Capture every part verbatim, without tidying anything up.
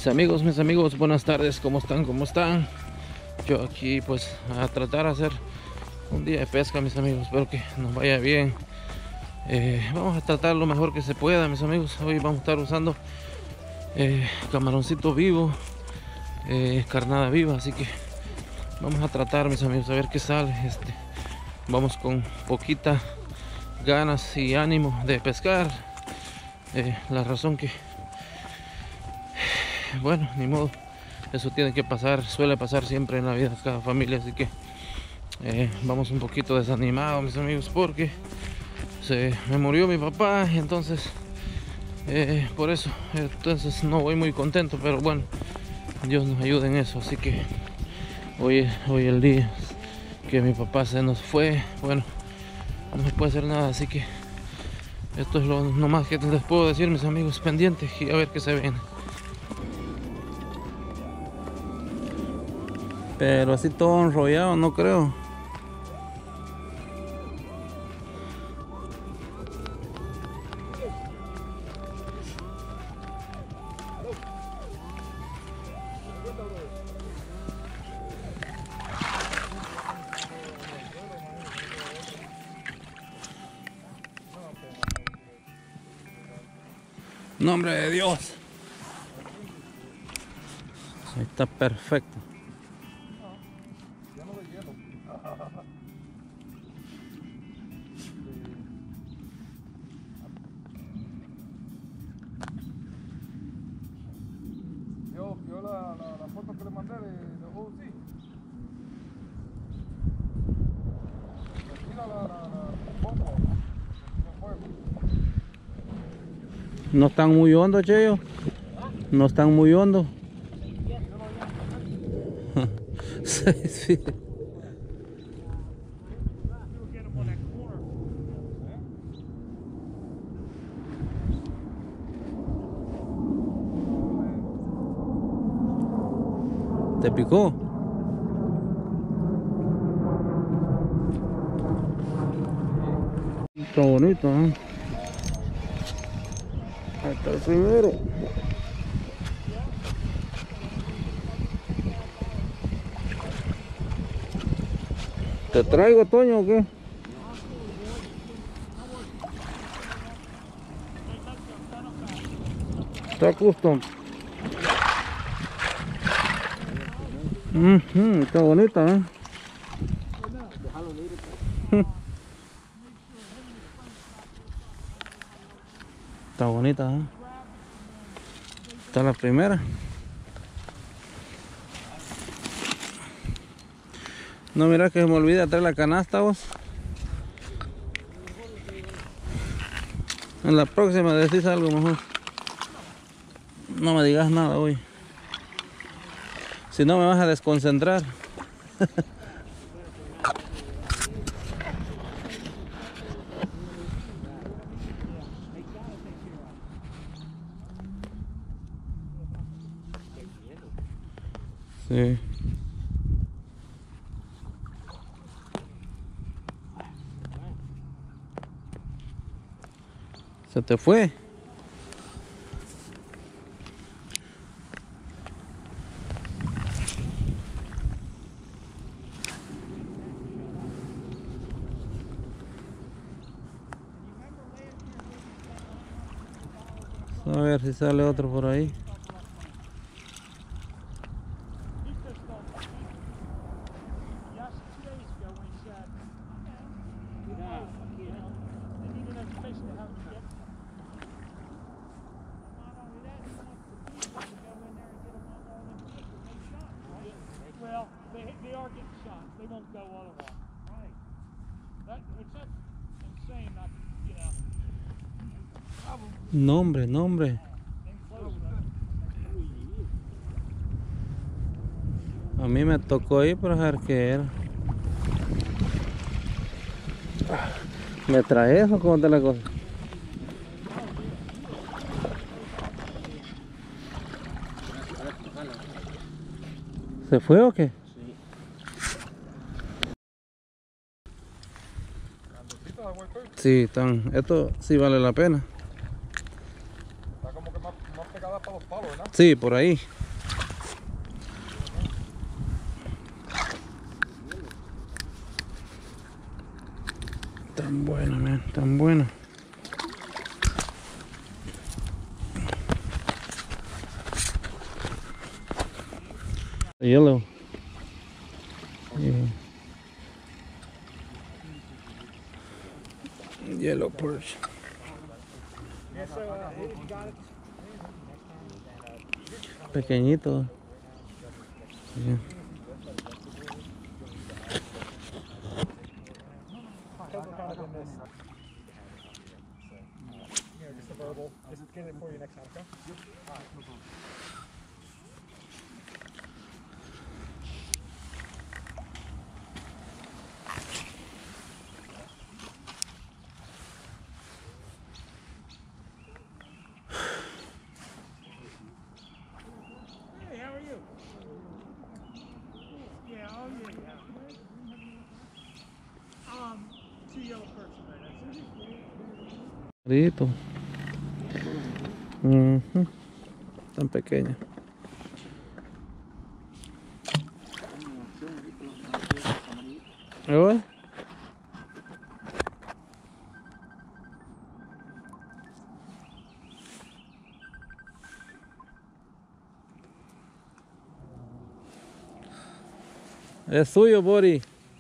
Mis amigos, mis amigos, buenas tardes, ¿cómo están? ¿Cómo están? Yo aquí pues a tratar de hacer un día de pesca, mis amigos, espero que nos vaya bien. Eh, vamos a tratar lo mejor que se pueda, mis amigos. Hoy vamos a estar usando eh, camaroncito vivo, eh, carnada viva, así que vamos a tratar, mis amigos, a ver qué sale. Este, vamos con poquita ganas y ánimo de pescar. Eh, la razón que, bueno, ni modo, eso tiene que pasar, suele pasar siempre en la vida de cada familia, así que eh, vamos un poquito desanimados, mis amigos, porque se me murió mi papá y entonces eh, por eso entonces no voy muy contento, pero bueno, Dios nos ayude en eso. Así que hoy hoy el día que mi papá se nos fue, bueno, no se puede hacer nada, así que esto es lo nomás que les puedo decir, mis amigos, pendientes y a ver qué se viene. Pero así todo enrollado no creo. Nombre de Dios. Ahí está perfecto. Yo, yo la, la, la foto que le mandé de, de O C. Mira la, la, la bomba. No están muy hondo, Cheyo. No están muy hondo. Sí, sí. ¿Te picó? Está bonito, ¿eh? Ahí está el primero. ¿Te traigo, Toño, o qué? Está custom. Uh-huh, está bonita, ¿eh? Está bonita, ¿eh? Está la primera. No, mira que se me olvida traer la canasta, vos. En la próxima decís algo mejor. No me digas nada hoy. Si no me vas a desconcentrar. Sí. ¿Se te fue? A ver si sale otro por ahí. Well, they, they are getting shot. They won't go otherwise. Right. That, it's just insane not, you know. Nombre, nombre. A mí me tocó ir para ver qué era. ¿Me traes o cómo te la cosa? ¿Se fue o qué? Sí, están. Esto sí vale la pena. Está como que más, más pegada para los palos, ¿verdad? Sí, por ahí. Tan buena, man, tan buena. Yellow. Yeah. Yellow perch. Pequeñito. Yeah. Just get it for you next time, okay? Hey, how are you? Yeah, oh yeah, yeah. Um, two yellow perch tonight, Rito. Uh-huh. Tan pequeña. ¿Me voy? Es suyo, Bori.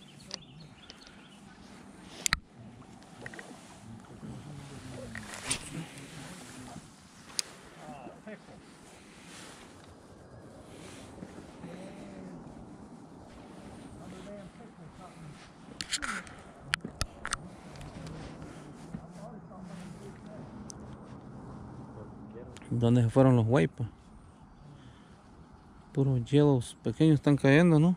¿Dónde se fueron los huaypas? Puros hielos pequeños están cayendo, ¿no?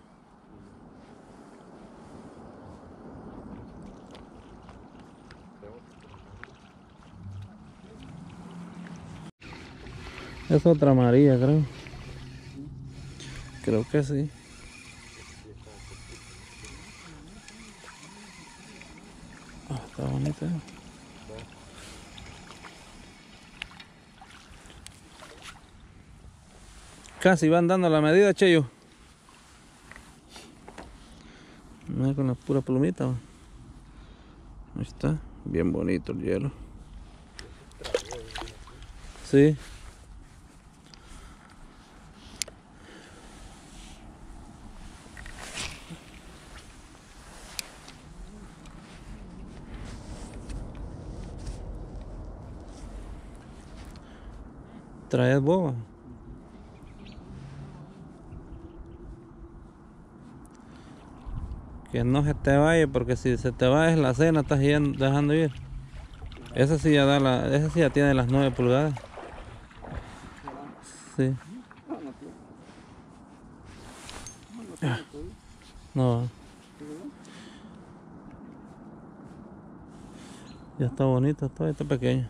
Es otra amarilla, creo. Creo que sí. Ah, está bonita. Casi van dando la medida, Cheyo. Mira con la pura plumita. Va. Ahí está. Bien bonito el hielo. Sí. Traes boba. Que no se te vaya, porque si se te va es la cena, estás yendo, dejando ir. Esa sí ya da la, esa sí ya tiene las nueve pulgadas. Sí. No. Ya está bonita, todavía está pequeña.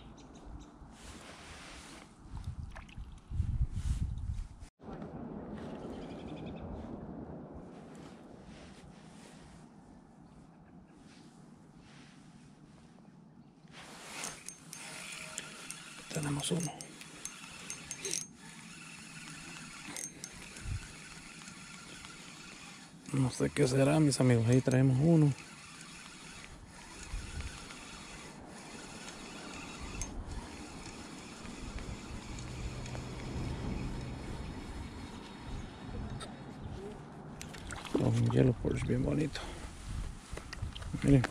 Tenemos uno. No sé qué será, mis amigos. Ahí traemos uno. Un yellow perch bien bonito. Miren.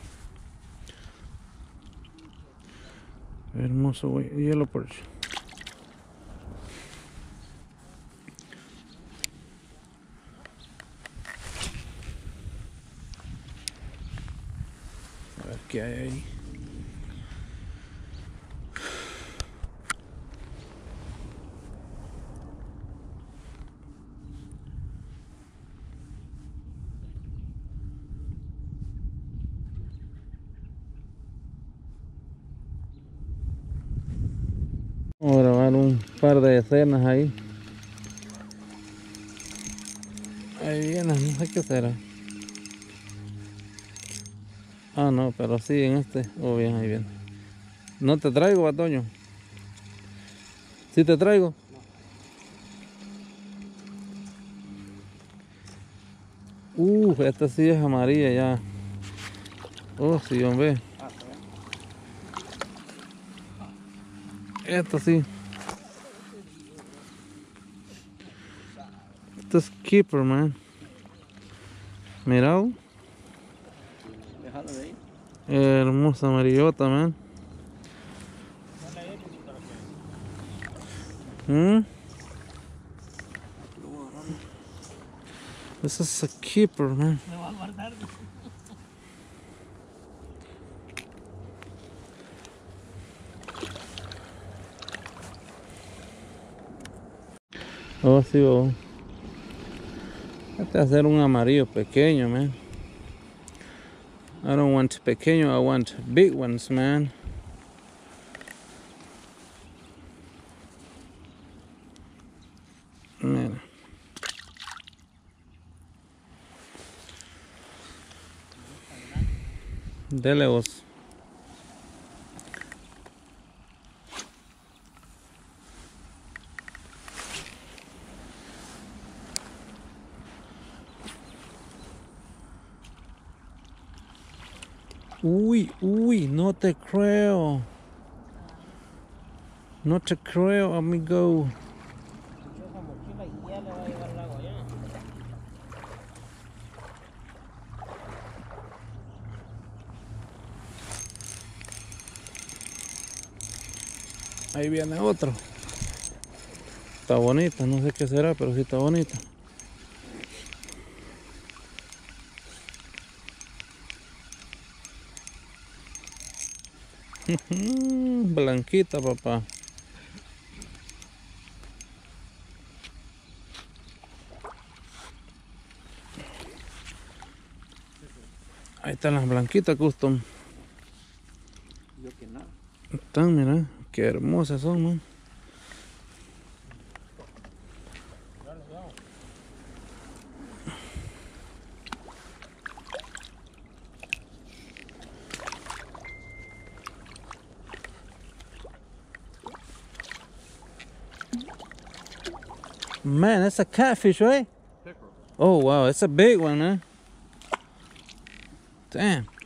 Hermoso yellow perch. A ver qué hay ahí. Vamos a grabar un par de escenas ahí. Ahí viene, no sé qué será. Ah, no, pero sí en este. Oh, bien, ahí viene. No te traigo, Batoño. ¿Sí te traigo? Uf, esta sí es amarilla ya. Oh, sí, hombre. Esto sí. Esto es keeper, man. Mirado. Déjalo de ahí. Hermosa amarillota, man. Hmm? This is a keeper, man. Me va a guardar. Oh, sí, oh. Este va a ser un amarillo pequeño, man. I don't want pequeño, I want big ones, man. Mira. Dele vos. Uy, uy, no te creo. No te creo, amigo. Esa mochila y ya le va a llevar el agua ya. Ahí viene otro. Está bonita, no sé qué será, pero sí está bonita. Blanquita, papá. Ahí están las blanquitas custom. Yo que nada. Están, mira, qué hermosas son, man. Man, that's a catfish, right? Oh wow, it's a big one, huh? Damn.